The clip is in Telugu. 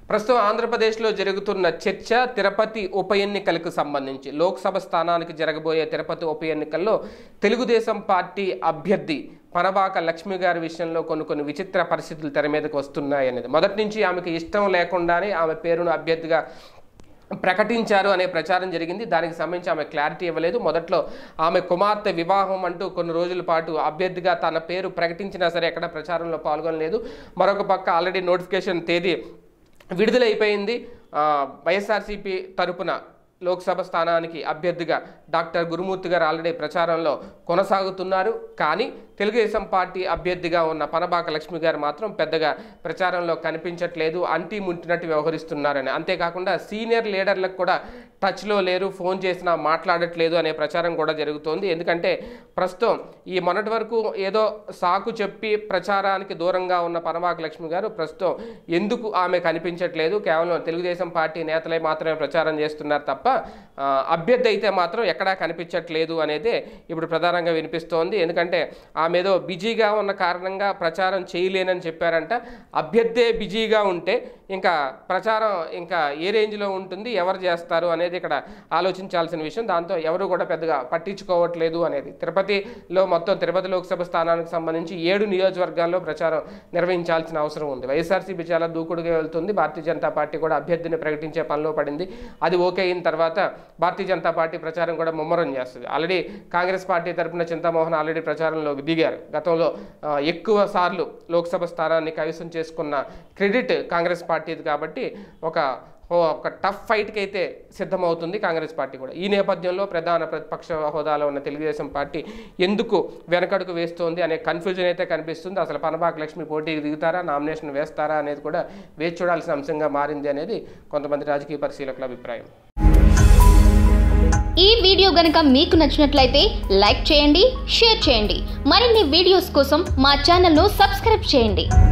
ప్రస్తుతం ఆంధ్రప్రదేశ్లో జరుగుతున్న చర్చ తిరుపతి ఉప ఎన్నికలకు సంబంధించి లోక్సభ స్థానానికి జరగబోయే తిరుపతి ఉప ఎన్నికల్లో తెలుగుదేశం పార్టీ అభ్యర్థి పనబాక లక్ష్మి గారి విషయంలో కొన్ని విచిత్ర పరిస్థితులు తెర మీదకు వస్తున్నాయనేది మొదటి నుంచి ఆమెకు ఇష్టం లేకుండానే ఆమె పేరును అభ్యర్థిగా ప్రకటించారు అనే ప్రచారం జరిగింది. దానికి సంబంధించి ఆమె క్లారిటీ ఇవ్వలేదు. మొదట్లో ఆమె కుమార్తె వివాహం అంటూ కొన్ని రోజుల పాటు అభ్యర్థిగా తన పేరు ప్రకటించినా సరే ఎక్కడ ప్రచారంలో పాల్గొనలేదు. మరొక పక్క ఆల్రెడీ నోటిఫికేషన్ తేదీ విడుదలైపోయింది. వైఎస్ఆర్సీపీ తరపున లోక్సభ స్థానానికి అభ్యర్థిగా డాక్టర్ గురుమూర్తి గారు ఆల్రెడీ ప్రచారంలో కొనసాగుతున్నారు. కానీ తెలుగుదేశం పార్టీ అభ్యర్థిగా ఉన్న పనబాక లక్ష్మి గారు మాత్రం పెద్దగా ప్రచారంలో కనిపించట్లేదు, అంటీ ముంటినట్టు వ్యవహరిస్తున్నారని. అంతేకాకుండా సీనియర్ లీడర్లకు కూడా టచ్లో లేరు, ఫోన్ చేసినా మాట్లాడట్లేదు అనే ప్రచారం కూడా జరుగుతోంది. ఎందుకంటే ప్రస్తుతం ఈ మొన్నటి వరకు ఏదో సాకు చెప్పి ప్రచారానికి దూరంగా ఉన్న పనబాక లక్ష్మి గారు ప్రస్తుతం ఎందుకు ఆమె కనిపించట్లేదు, కేవలం తెలుగుదేశం పార్టీ నేతలే మాత్రమే ప్రచారం చేస్తున్నారు తప్ప అభ్యర్థి అయితే మాత్రం ఎక్కడా కనిపించట్లేదు అనేదే ఇప్పుడు ప్రధానంగా వినిపిస్తోంది. ఎందుకంటే ఆమె ఏదో బిజీగా ఉన్న కారణంగా ప్రచారం చేయలేనని చెప్పారంట. అభ్యర్థే బిజీగా ఉంటే ఇంకా ప్రచారం ఇంకా ఏ రేంజ్లో ఉంటుంది, ఎవరు చేస్తారు అనేది ఇక్కడ ఆలోచించాల్సిన విషయం. దాంతో ఎవరు కూడా పెద్దగా పట్టించుకోవట్లేదు అనేది. తిరుపతిలో మొత్తం తిరుపతి లోక్సభ స్థానానికి సంబంధించి 7 నియోజకవర్గాల్లో ప్రచారం నిర్వహించాల్సిన అవసరం ఉంది. వైఎస్ఆర్సీపీ చాలా దూకుడుగా వెళ్తుంది. భారతీయ జనతా పార్టీ కూడా అభ్యర్థిని ప్రకటించే పనిలో పడింది. అది ఓకే అయిన తర్వాత భారతీయ జనతా పార్టీ ప్రచారం కూడా ముమ్మరం చేస్తుంది. ఆల్రెడీ కాంగ్రెస్ పార్టీ తరఫున చింతామోహన్ ఆల్రెడీ ప్రచారంలో దిగారు. గతంలో ఎక్కువ సార్లు లోక్సభ స్థానాన్ని కైవసం చేసుకున్న క్రెడిట్ కాంగ్రెస్ పార్టీది కాబట్టి ఒక టఫ్ ఫైట్కి అయితే సిద్ధమవుతుంది కాంగ్రెస్ పార్టీ కూడా. ఈ నేపథ్యంలో ప్రధాన ప్రతిపక్ష హోదాలో ఉన్న తెలుగుదేశం పార్టీ ఎందుకు వెనకడుగు వేస్తోంది అనే కన్ఫ్యూజన్ అయితే కనిపిస్తుంది. అసలు పనబాక లక్ష్మి పోటీకి దిగుతారా, నామినేషన్ వేస్తారా అనేది కూడా వేచి చూడాల్సిన అంశంగా మారింది అనేది కొంతమంది రాజకీయ పరిశీలకుల అభిప్రాయం. ఈ వీడియో గనుక మీకు నచ్చినట్లయితే లైక్ చేయండి, షేర్ చేయండి. మరిన్ని వీడియోస్ కోసం మా ఛానల్ను సబ్స్క్రైబ్ చేయండి.